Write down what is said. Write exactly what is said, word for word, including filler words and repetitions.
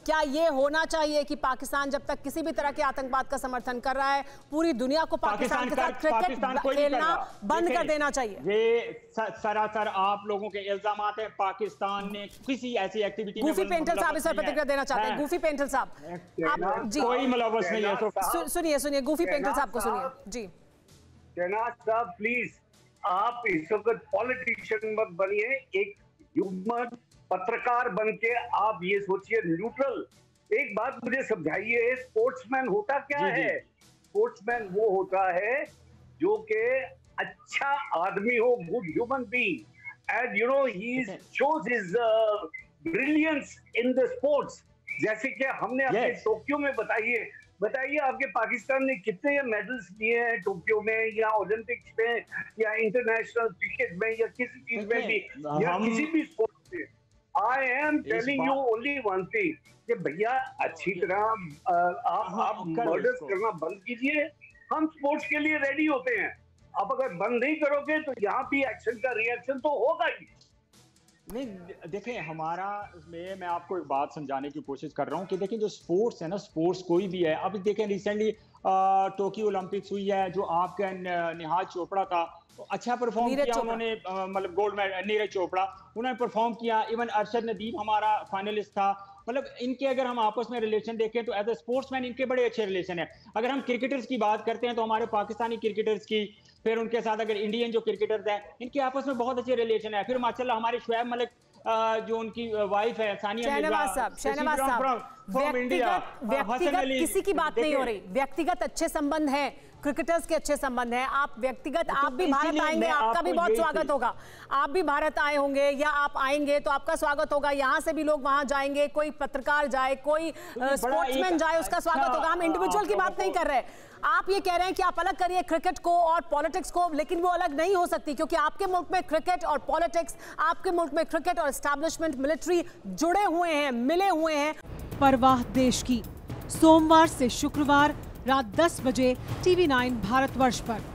क्या ये होना चाहिए कि पाकिस्तान जब तक किसी भी तरह के आतंकवाद का समर्थन कर रहा है, पूरी दुनिया को पाकिस्तान के साथ क्रिकेट खेलना बंद कर देना चाहिए? ये सरासर आप लोगों के इल्जामात हैं। पाकिस्तान ने किसी ऐसी एक्टिविटी गूफी पेंटल साहब इस पर प्रतिक्रिया देना चाहते हैं। गूफी पेंटल साहब, आप जी, कोई मुलव्वस नहीं है। सुनिए सुनिए गूफी पेंटल साहब को सुनिए जी। शहनाज साहब प्लीज, आप इस वक्त पॉलिटिशियन मत बनिए, एक ह्यूमन पत्रकार बन के आप ये सोचिए न्यूट्रल। एक बात मुझे समझाइए, स्पोर्ट्समैन होता क्या जी, जी। है? स्पोर्ट्समैन वो होता है जो के अच्छा आदमी हो, good human being, and you know he shows his brilliance in the sports. जैसे कि हमने अपने yes. टोक्यो में बताइए बताइए आपके पाकिस्तान ने कितने मेडल्स लिए हैं टोक्यो में या ओलंपिक्स में या इंटरनेशनल क्रिकेट में या किसी चीज में भी या हम... किसी भी स्पोर्ट्स में। I am telling you only one thing कि भैया अच्छी तरह आप आप मर्डर्स करना बंद कीजिए, हम स्पोर्ट्स के लिए रेडी होते हैं। आप अगर बंद नहीं करोगे तो यहाँ भी एक्शन का रिएक्शन तो होगा ही नहीं। देखें, हमारा में मैं आपको एक बात समझाने की कोशिश कर रहा हूँ कि देखें जो स्पोर्ट्स है ना, स्पोर्ट्स कोई भी है। अभी देखें रिसेंटली टोक्यो ओलंपिक्स हुई है, जो आपका निहाल चोपड़ा था, अच्छा परफॉर्म किया उन्होंने, मतलब गोल्ड मेडल। नीरज चोपड़ा उन्होंने परफॉर्म किया। इवन अरशद नदीम हमारा फाइनलिस्ट था। मतलब इनके अगर हम आपस में रिलेशन देखें तो एज ए स्पोर्ट्समैन इनके बड़े अच्छे रिलेशन है। अगर हम क्रिकेटर्स की बात करते हैं तो हमारे पाकिस्तानी क्रिकेटर्स की, फिर उनके साथ अगर इंडियन जो क्रिकेटर्स हैं इनके आपस में बहुत अच्छे रिलेशन है। फिर माशाल्लाह हमारे शुएब मलिक जो उनकी वाइफ है सानिया मिर्जा, साहब, शहनवाज साहब, व्यक्तिगत व्यक्तिगत किसी की बात नहीं हो रही, व्यक्तिगत अच्छे संबंध हैं, क्रिकेटर्स के अच्छे संबंध हैं। आप व्यक्तिगत आप भी भारत आएंगे, आपका भी बहुत स्वागत होगा। आप भी भारत आए होंगे या आप आएंगे तो आपका स्वागत होगा। यहाँ से भी लोग वहां जाएंगे, कोई पत्रकार जाए, कोई स्पोर्ट्समैन जाए, उसका स्वागत होगा। हम इंडिविजुअल की बात नहीं कर रहे। आप ये कह रहे हैं कि आप अलग करिए क्रिकेट को और पॉलिटिक्स को, लेकिन वो अलग नहीं हो सकती क्योंकि आपके मुल्क में क्रिकेट और पॉलिटिक्स, आपके मुल्क में क्रिकेट और एस्टैब्लिशमेंट, मिलिट्री जुड़े हुए हैं, मिले हुए हैं। परवाह देश की, सोमवार से शुक्रवार रात दस बजे टीवी नाइन भारतवर्ष पर।